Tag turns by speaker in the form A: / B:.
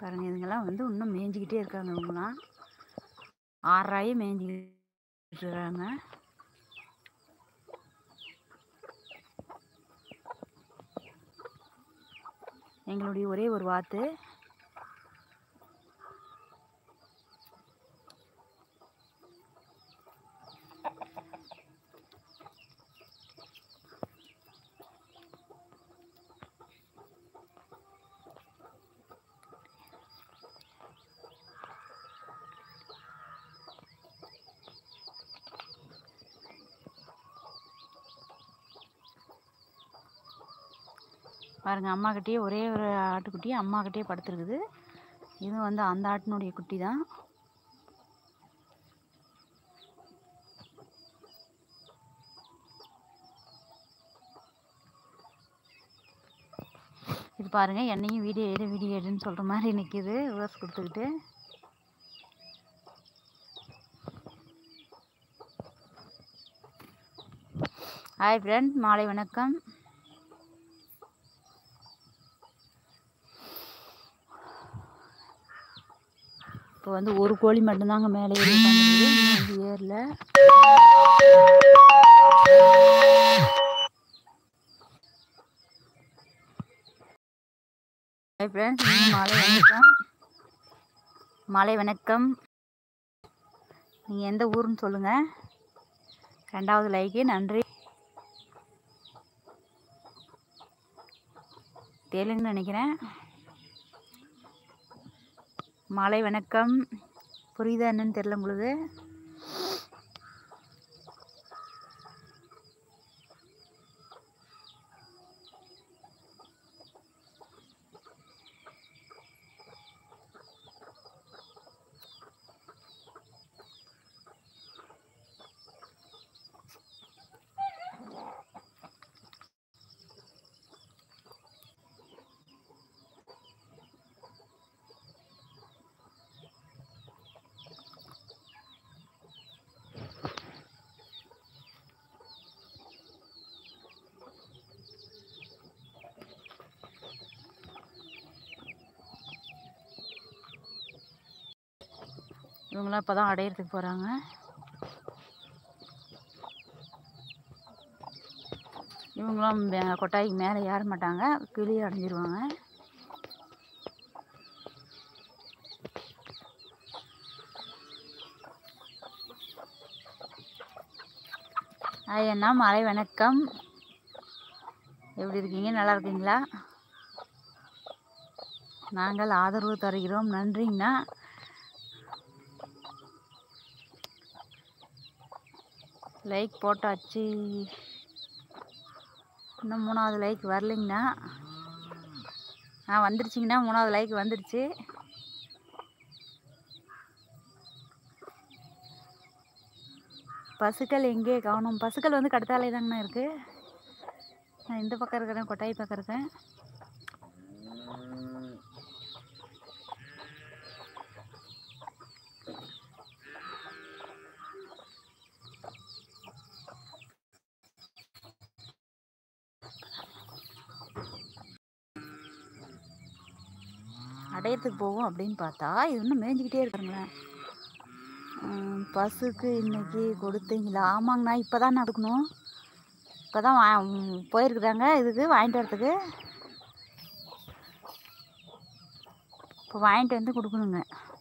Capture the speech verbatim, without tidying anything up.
A: பாருங்கள், இதுங்கெல்லாம் வந்து இன்னும் மேய்ஞ்சிக்கிட்டே இருக்காங்க. இவங்களாம் ஆறாயே மேய்ஞ்சிக்கிட்டு இருக்காங்க. எங்களுடைய ஒரே ஒரு வாத்து. பாருங்க, அம்மாக்கிட்டேயே ஒரே ஒரு ஆட்டுக்குட்டி அம்மாக்கிட்டேயே படுத்துருக்குது. இது வந்து அந்த ஆட்டினுடைய குட்டி தான். இது பாருங்க, என்னையும் வீடியோ எடு வீடியோ எடுன்னு சொல்கிற மாதிரி நிற்கிது ரோஸ் கொடுத்துக்கிட்டு. ஹாய் ஃப்ரெண்ட், மாலை வணக்கம். இப்போ வந்து ஒரு கோழி மட்டும்தாங்க மேலே ஏறி உட்காந்துருக்குது. இன்னும் வந்து ஏறல. ஹாய் ஃப்ரெண்ட்ஸ், மாலை வணக்கம். மாலை வணக்கம். நீங்கள் எந்த ஊருன்னு சொல்லுங்கள். ரெண்டாவது லைக்கு நன்றி. தெலுங்குன்னு நினைக்கிறேன். மாலை வணக்கம். புரியுதா என்னன்னு தெரியல உங்களுக்கு. இவங்களாம் இப்போ தான் அடையிறதுக்கு போகிறாங்க. இவங்களாம் கொட்டாய்க்கு மேலே ஏற மாட்டாங்க, கீழே அடைஞ்சிருவாங்க. ஐயண்ணா மாலை வணக்கம். எப்படி இருக்கீங்க? நல்லா இருக்கீங்களா? நாங்கள் ஆதரவு தருகிறோம். நன்றிங்கண்ணா. லைக் போட்டாச்சு. இன்னும் மூணாவது லைக் வரலைங்கண்ணா. ஆ வந்துருச்சிங்கண்ணா, மூணாவது லைக் வந்துருச்சு. பசுக்கள் எங்கே காணும்? பசுக்கள் வந்து கடுத்தாலே தாங்கண்ணா இருக்குது. நான் இந்த பக்கம் இருக்கிறேன், கொட்டாய் பக்கம் இருக்கேன். அடையத்துக்கு போவோம் அப்படின்னு பார்த்தா இது இன்னும் மேய்ஞ்சிக்கிட்டே இருக்காங்களேன். பசுக்கு இன்னைக்கு கொடுத்தீங்களா? ஆமாங்கண்ணா, இப்போ தான் நடக்கணும். இப்போ தான் வா போயிருக்குறாங்க இதுக்கு வாங்கிட்டு வரத்துக்கு. இப்போ வாங்கிட்டு வந்து கொடுக்கணுங்க.